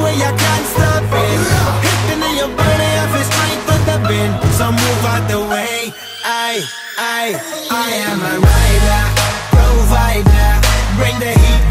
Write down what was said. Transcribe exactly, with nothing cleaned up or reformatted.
way I can't stop it. Hitting in your body, I feel strength with the wind. So move out the way. I, I, I am a rider, provider. Bring the heat.